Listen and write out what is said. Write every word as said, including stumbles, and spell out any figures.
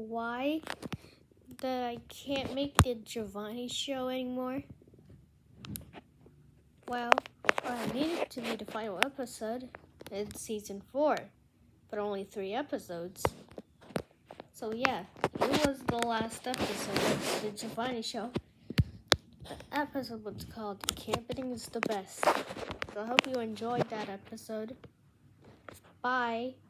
why that I can't make the Giovany show anymore? Well, I needed to be the final episode in season four, but only three episodes. So yeah, it was the last episode of the Giovany show. The episode was called Camping is the Best. So I hope you enjoyed that episode. Bye.